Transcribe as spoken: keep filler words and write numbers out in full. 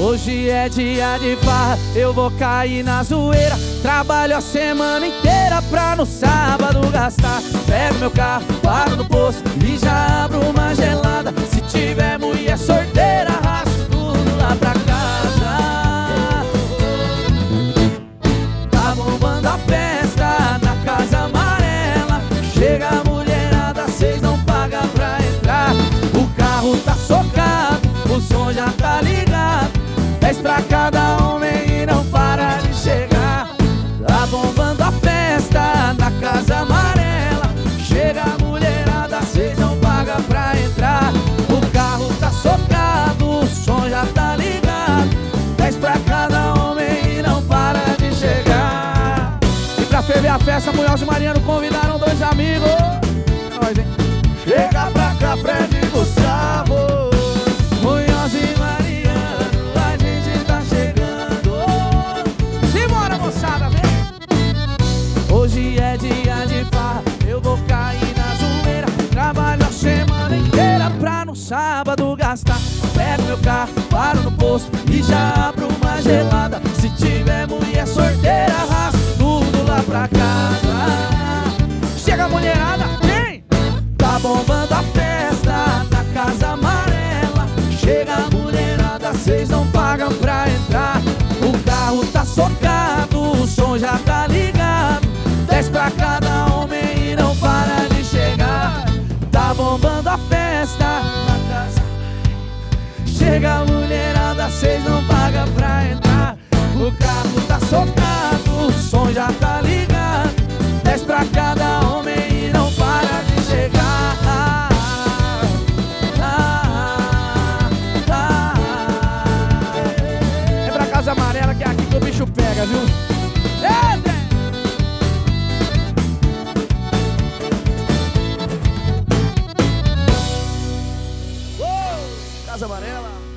Hoje é dia de farra, eu vou cair na zoeira. Trabalho a semana inteira pra no sábado gastar. Pego meu carro, paro no posto e já abro uma gelada. Se tiver mulher sorteira, arrasto tudo lá pra casa. Tá bombando a festa na Casa Amarela. Chega a mulherada, cês não pagam pra entrar. O carro tá socado, o som já tá ligado. Dez pra cada homem e não para de chegar. Tá bombando a festa na Casa Amarela. Chega a mulherada, cês não pagam pra entrar. O carro tá socado, o som já tá ligado. Dez pra cada homem e não para de chegar. E pra ferver a festa, Munhoz e Mariano convidaram dois amigos. É nóis, hein? Chega pra cá, Fred e Gustavo. Munhoz e Mariano, a gente tá chegando. Simbora, moçada, vem! Hoje é dia de farra, eu vou cair na zoeira. Trabalho a semana inteira pra no sábado gastar. Pego meu carro, paro no posto e já abro uma gelada. Se tiver mulher sorteira, arrasto tudo lá pra casa. Chega a mulherada, vem! Tá bombando a festa na Casa Amarela. Chega a mulherada, cês não pagam pra entrar. O carro tá socado, o som já tá ligado. Dez pra cada homem e não para de chegar. Tá bombando a festa na Casa. Chega a mulherada, cês não pagam pra entrar. O carro tá socado, o som já tá ligado. Dez pra cada homem e não para de chegar. Ah, ah, ah, ah. É pra Casa Amarela que é aqui que o bicho pega, viu? Eita! Casa Amarela.